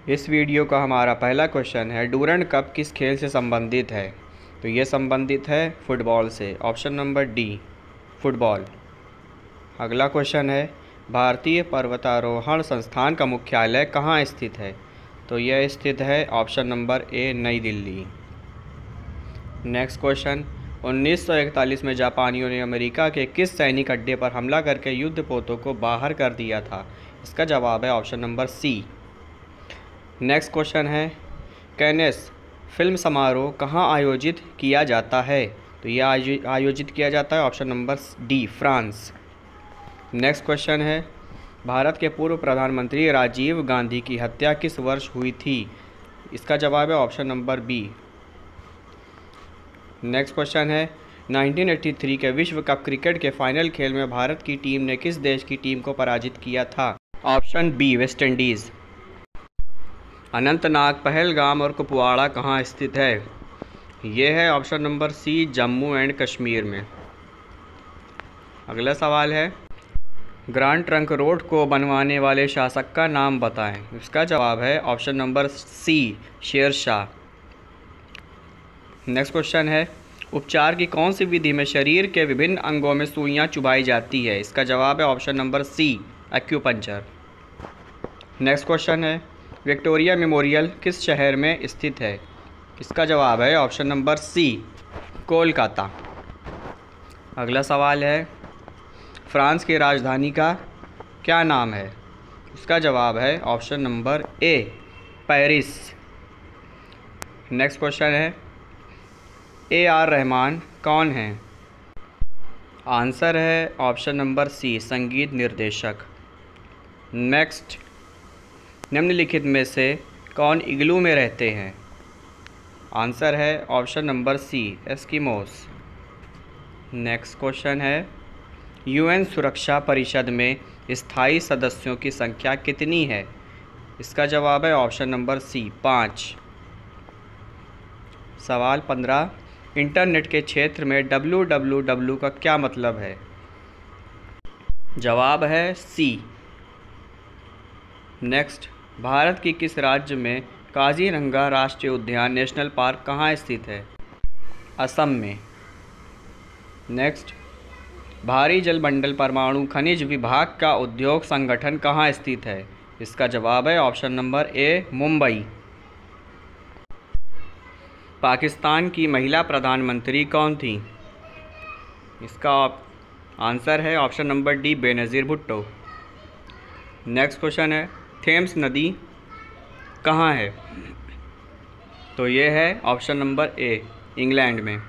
इस वीडियो का हमारा पहला क्वेश्चन है, डूरंड कप किस खेल से संबंधित है? तो ये संबंधित है फुटबॉल से। Option number D, football. अगला क्वेश्चन है, भारतीय पर्वतारोहण संस्थान का मुख्यालय कहाँ स्थित है? तो यह स्थित है ऑप्शन नंबर ए, नई दिल्ली। नेक्स्ट क्वेश्चन, 1941 में जापानियों ने अमेरिका के किस सैनिक अड्डे पर हमला करके युद्धपोतों को बाहर कर दिया था? इसका जवाब है option number C. Next question है, कैनेस फिल्म समारोह कहाँ आयोजित किया जाता है? तो यह आयोजित किया जाता है option number D, France. Next question है, भारत के पूर्व प्रधानमंत्री राजीव गांधी की हत्या किस वर्ष हुई थी? इसका जवाब है option number B. Next question है, 1983 के विश्व कप क्रिकेट के फाइनल खेल में भारत की टीम ने किस देश की टीम को पराजित किया था? Option B, West Indies. Anantnag, Pahalgam और कुपवाड़ा कहाँ स्थित है? ये है option number C, Jammu and Kashmir में। अगला सवाल है, ग्रांड ट्रंक रोड को बनवाने वाले शासक का नाम बताएं। इसका जवाब है ऑप्शन नंबर सी, शेर शाह। नेक्स्ट क्वेश्चन है, उपचार की कौन सी विधि में शरीर के विभिन्न अंगों में सुइयां चुभाई जाती है? इसका जवाब है option number C, acupuncture. Next question है, विक्टोरिया मेमोरियल किस शहर में स्थित है? इसका जवाब है ऑप्शन नंबर सी, कोलकाता। अगला सवाल है, फ्रांस की राजधानी का क्या नाम है? इसका जवाब है option number A, Paris. Next question है, ए.आर. रहमान कौन है? आंसर है ऑप्शन नंबर सी, संगीत निर्देशक। नेक्स्ट, निम्नलिखित में से कौन इग्लू में रहते हैं? आंसर है option number C, Eskimos. Next question है, यूएन सुरक्षा परिषद में स्थायी सदस्यों की संख्या कितनी है? इसका जवाब है ऑप्शन नंबर सी, 5। सवाल 15, इंटरनेट के क्षेत्र में www का क्या मतलब है? जवाब है सी। नेक्स्ट, भारत की किस राज्य में काजीरंगा राष्ट्रीय उद्यान नेशनल पार्क कहाँ स्थित है? असम में। नेक्स्ट, भारी जलमंडल परमाणु खनिज विभाग का उद्योग संगठन कहाँ स्थित है? इसका जवाब है option number A, Mumbai. Pakistan की महिला प्रधानमंत्री कौन थी? इसका आंसर है option number D, Benazir Bhutto. Next question है, थेम्स नदी कहाँ है? तो ये है ऑप्शन नंबर ए, इंग्लैंड में।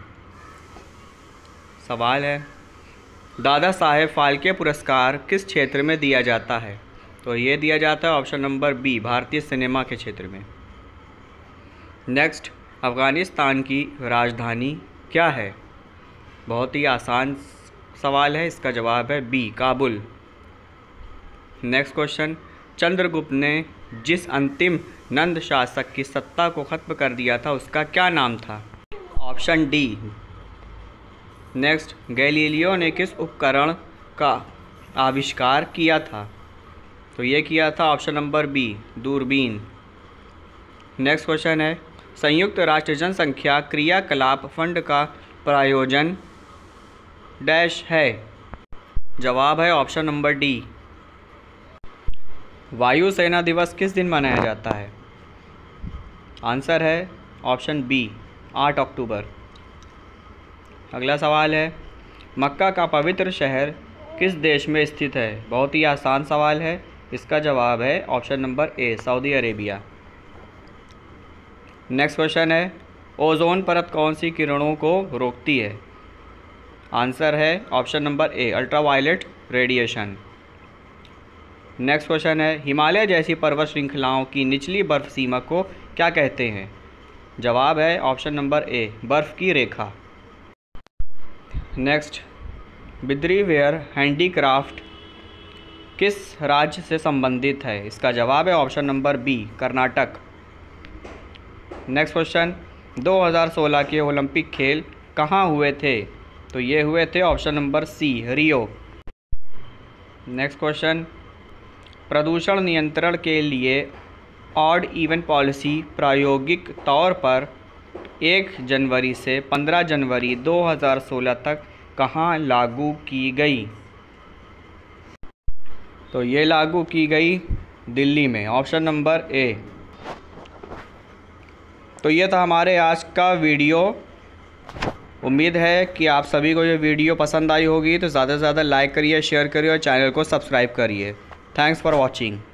सवाल है, दादा साहेब फाल्के पुरस्कार किस क्षेत्र में दिया जाता है? तो ये दिया जाता है ऑप्शन नंबर बी, भारतीय सिनेमा के क्षेत्र में। नेक्स्ट, अफ़गानिस्तान की राजधानी क्या है? बहुत ही आसान सवाल है, इसका जवाब है B, Kabul. Next question, Chandragupta ने जिस अंतिम नंद शासक की सत्ता को खत्म कर दिया था उसका क्या नाम था? Option D. नेक्स्ट, गैलीलियो ने किस उपकरण का आविष्कार किया था? तो ये किया था ऑप्शन नंबर बी, दूरबीन। नेक्स्ट क्वेश्चन है, संयुक्त राष्ट्र जनसंख्या क्रियाकलाप फंड का प्रायोजन डैश है? जवाब है ऑप्शन नंबर डी। वायुसेना दिवस किस दिन मनाया जाता है? आंसर है ऑप्शन बी, 8 अक्टूबर। अगला सवाल है, मक्का का पवित्र शहर किस देश में स्थित है? बहुत ही आसान सवाल है, इसका जवाब है option number A, Saudi Arabia. Next question है, ओजोन परत कौन सी किरणों को रोकती है? आंसर है option number A, ultraviolet radiation. Next question है, हिमालय जैसी पर्वत श्रृंखलाओं की निचली बर्फ सीमा को क्या कहते हैं? जवाब है ऑप्शन नंबर ए, बर्फ की रेखा। नेक्स्ट, बिद्रीवेयर हैंडीक्राफ्ट किस राज्य से संबंधित है? इसका जवाब है option number B, Karnataka. Next question, 2016 के ओलंपिक खेल कहाँ हुए थे? तो ये हुए थे option number C, Rio. Next question, प्रदूषण नियंत्रण के लिए ऑड इवन पॉलिसी प्रायोगिक तौर पर 1 जनवरी से 15 जनवरी 2016 तक कहाँ लागू की गई? तो ये लागू की गई दिल्ली में, ऑप्शन नंबर ए। तो ये था हमारे आज का वीडियो। उम्मीद है कि आप सभी को ये वीडियो पसंद आई होगी, तो ज़्यादा से ज़्यादा लाइक करिए, शेयर करिए और चैनल को सब्सक्राइब करिए। Thanks for watching.